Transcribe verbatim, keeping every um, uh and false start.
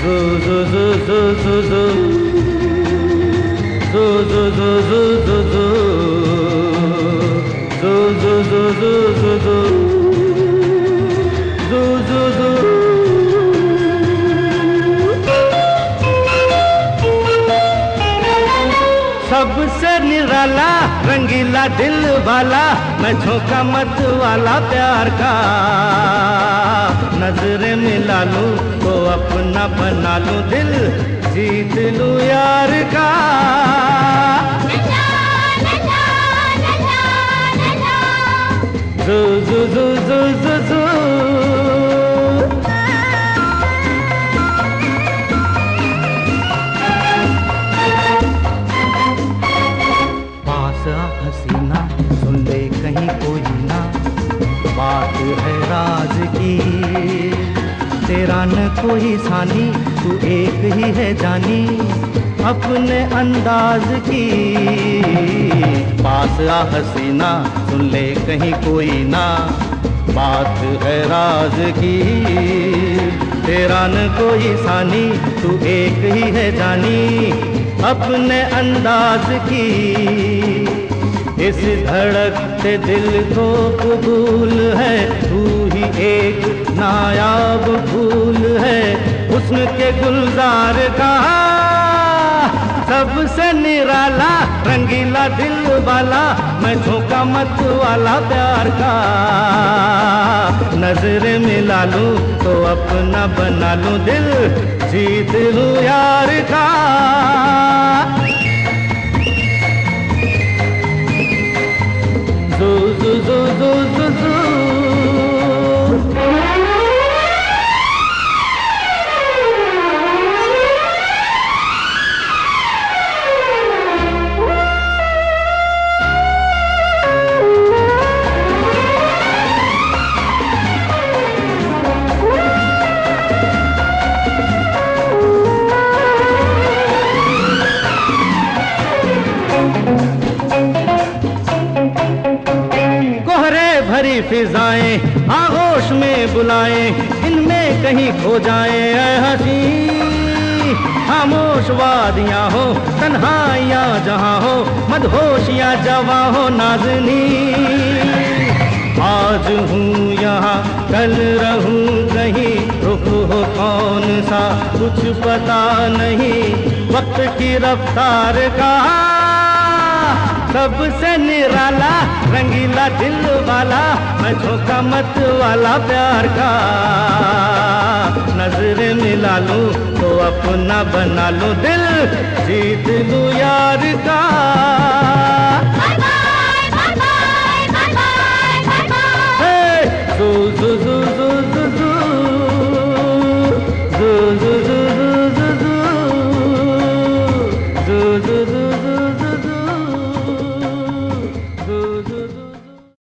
सबसे निराला रंगीला दिल वाला मैं झोंका मत वाला प्यार का, नजरें मिला लूं तो अपना बना लूं दिल जीत लूं यार का। जू जू जू जू जू जू हसीना सुन ले कहीं कोई ना, बात है राज की तेरा न कोई सानी, तू एक ही है जानी अपने अंदाज की। पास आ हसीना सुन ले कहीं कोई ना, बात है राज की तेरा न कोई सानी, तू एक ही है जानी अपने अंदाज की। इस धड़कते दिल को कबूल है, तू ही एक नायाब फूल है हुस्न के गुलजार का। सबसे निराला रंगीला दिल वाला मैं झोंका मत वाला प्यार का, नजरें मिला लूं तो अपना बना लूं दिल जीत लूं यार का। Zo zo zo zo zo zo भरी फिजाएं आगोश में बुलाएं, इनमें कहीं खो जाएं ऐ हंसी। खामोश वादियां हो तन्हाइयां जहां हो, मदहोशियां जवां हो नाज़नी। आज हूँ यहाँ कल रहूँ कहीं, रुख हो कौन सा कुछ पता नहीं वक्त की रफ्तार का। सबसे निराला रंगीला दिल वाला मैं झोंका मत वाला प्यार का, नजरें मिला लूं तो अपना बना लूं दिल जीत लूं यार का।